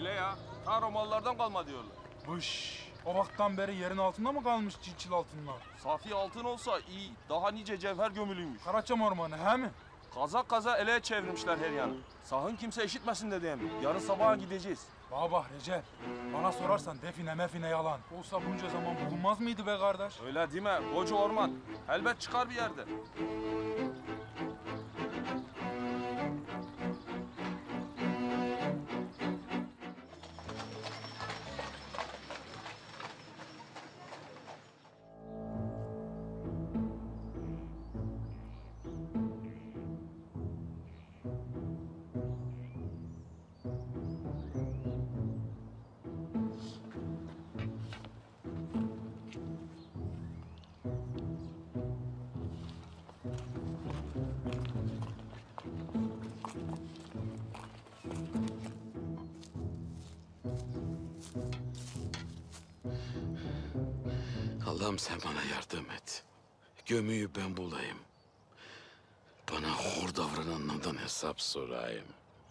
Öyle ya. Ta Romalılardan kalma diyorlar. Vış. O vakitten beri yerin altında mı kalmış çil altınlar? Safi altın olsa iyi. Daha nice cevher gömülüymüş. Karaçam ormanı he mi? Kaza kaza ele çevirmişler her yanı. Sakın kimse işitmesin dedi emmi. Yarın sabaha gideceğiz. Baba Recep, bana sorarsan define mefine yalan. Olsa bunca zaman bulunmaz mıydı be kardeş? Öyle deme. Koca orman. Elbet çıkar bir yerde. Allah'ım sen bana yardım et. Gömüyü ben bulayım. Bana hor davrananlardan hesap sorayım.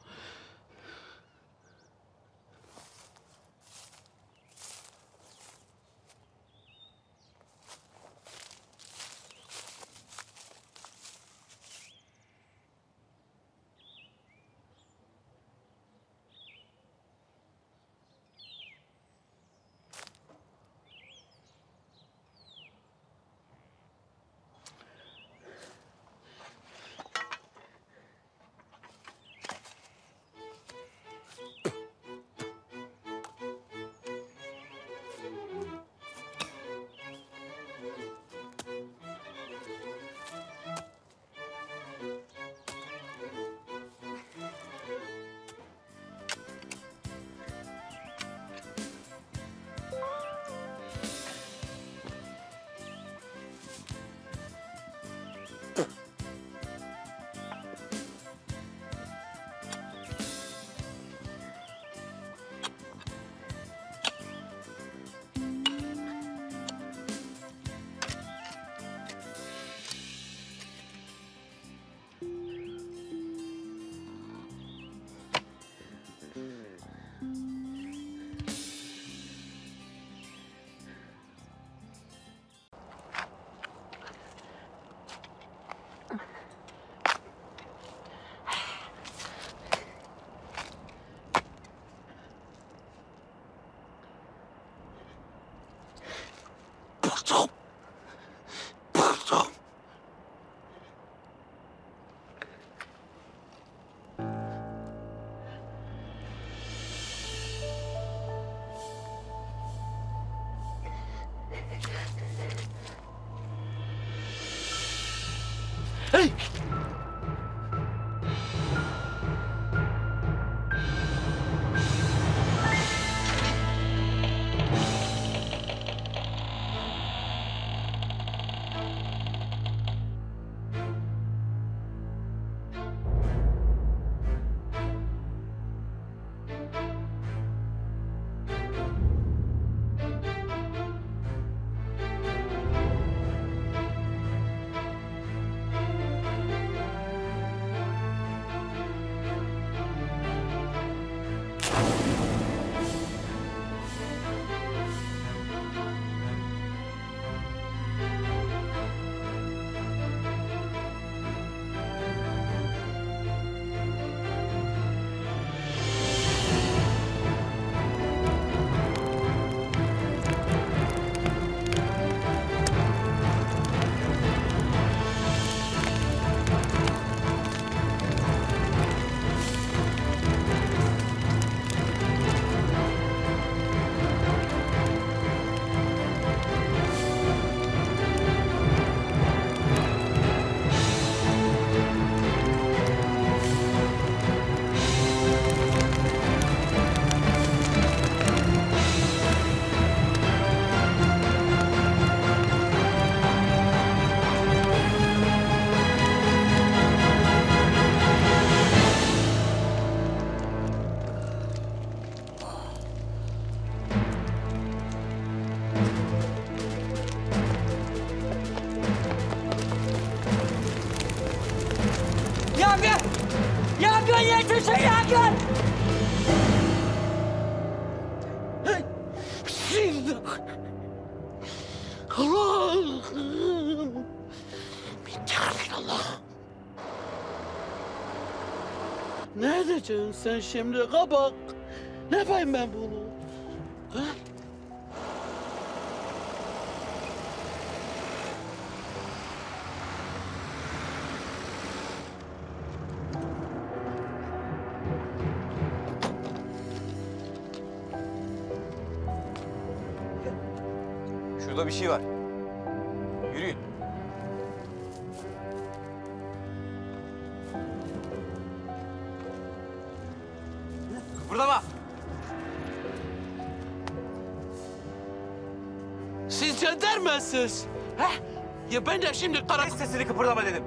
Hey! Yangın! Yangın yetişin yangın! Allah'ım. Bitir Allah'ım. Ne edeceksin sen şimdi kabak? Ne yapayım ben bunu? Ha? Şurada bir şey var. Yürüyün. Kıpırdama. Siz jandarmasınız. Ha? Ya ben de şimdi Kes sesini, kıpırdama dedim.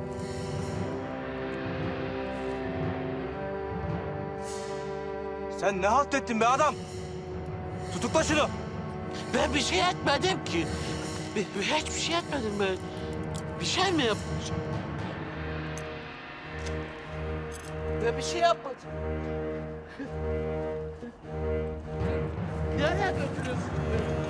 Sen ne halt ettin be adam? Tutukla şunu. Ben bir şey etmedim ki. Hiçbir şey etmedim ben. Bir şey mi yaptım? Ben bir şey yapmadım. Nereye götürüyorsun beni?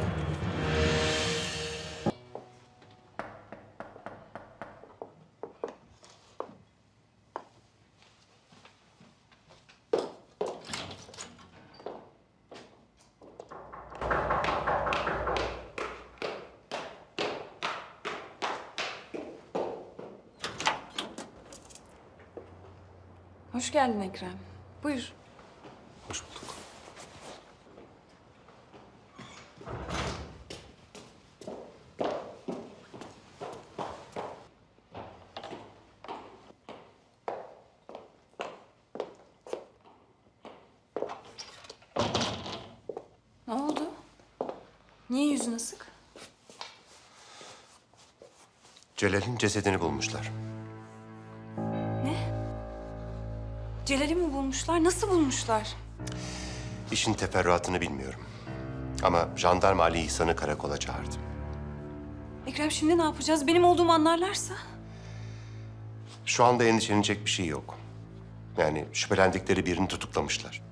Hoş geldin Ekrem. Buyur. Hoş bulduk. Ne oldu? Niye yüzün asık? Celal'in cesedini bulmuşlar. Ne? Celal'i mi bulmuşlar? Nasıl bulmuşlar? İşin teferruatını bilmiyorum. Ama jandarma Ali İhsan'ı karakola çağırdı. Ekrem şimdi ne yapacağız? Benim olduğumu anlarlarsa? Şu anda endişelenecek bir şey yok. Yani şüphelendikleri birini tutuklamışlar.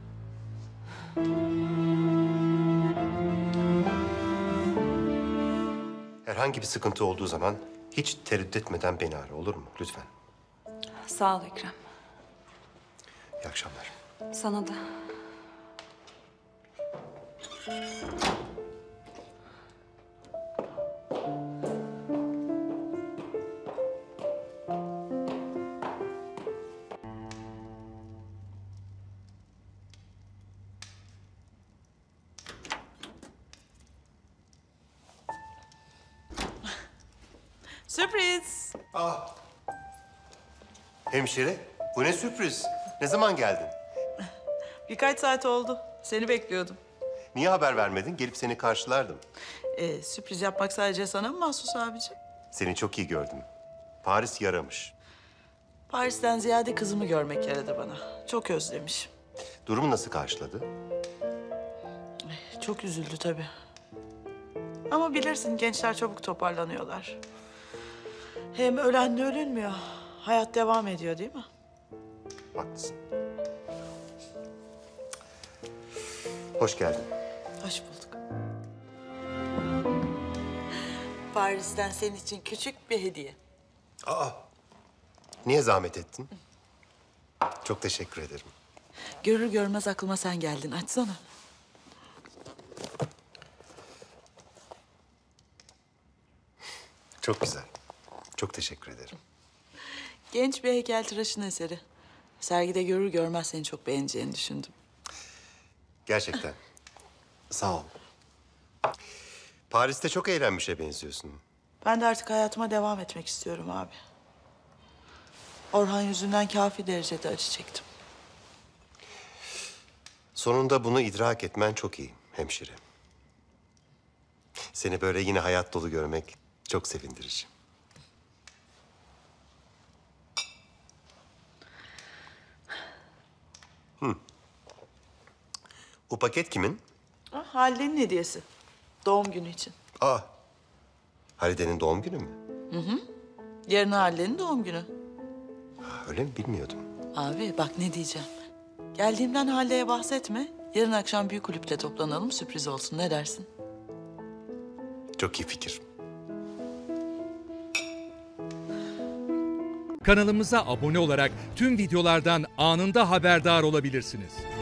Herhangi bir sıkıntı olduğu zaman hiç tereddüt etmeden beni ara, olur mu? Lütfen. Sağ ol Ekrem. İyi akşamlar. Sana da. Sürpriz. Hemşire, bu ne sürpriz? Ne zaman geldin? Birkaç saat oldu. Seni bekliyordum. Niye haber vermedin? Gelip seni karşılardım. Sürpriz yapmak sadece sana mı mahsus abiciğim? Seni çok iyi gördüm. Paris yaramış. Paris'ten ziyade kızımı görmek yaradı bana. Çok özlemişim. Durumu nasıl karşıladı? Çok üzüldü tabii. Ama bilirsin gençler çabuk toparlanıyorlar. Hem ölenle ölünmüyor. Hayat devam ediyor değil mi? Haklısın. Hoş geldin. Hoş bulduk. Paris'ten senin için küçük bir hediye. Niye zahmet ettin? Çok teşekkür ederim. Görür görmez aklıma sen geldin. Açsana. Çok güzel. Çok teşekkür ederim. Genç bir heykeltıraşın eseri. Sergide görür görmez seni çok beğeneceğini düşündüm. Gerçekten. Sağ ol. Paris'te çok eğlenmişe benziyorsun. Ben de artık hayatıma devam etmek istiyorum abi. Orhan yüzünden kafi derecede acı çektim. Sonunda bunu idrak etmen çok iyi hemşire. Seni böyle yine hayat dolu görmek çok sevindirici. O paket kimin? Halide'nin hediyesi. Doğum günü için. Halide'nin doğum günü mü? Yarın Halide'nin doğum günü. Öyle mi, bilmiyordum. Abi bak ne diyeceğim. Geldiğimden Halide'ye bahsetme. Yarın akşam büyük kulüpte toplanalım, sürpriz olsun. Ne dersin? Çok iyi fikir. Kanalımıza abone olarak tüm videolardan anında haberdar olabilirsiniz.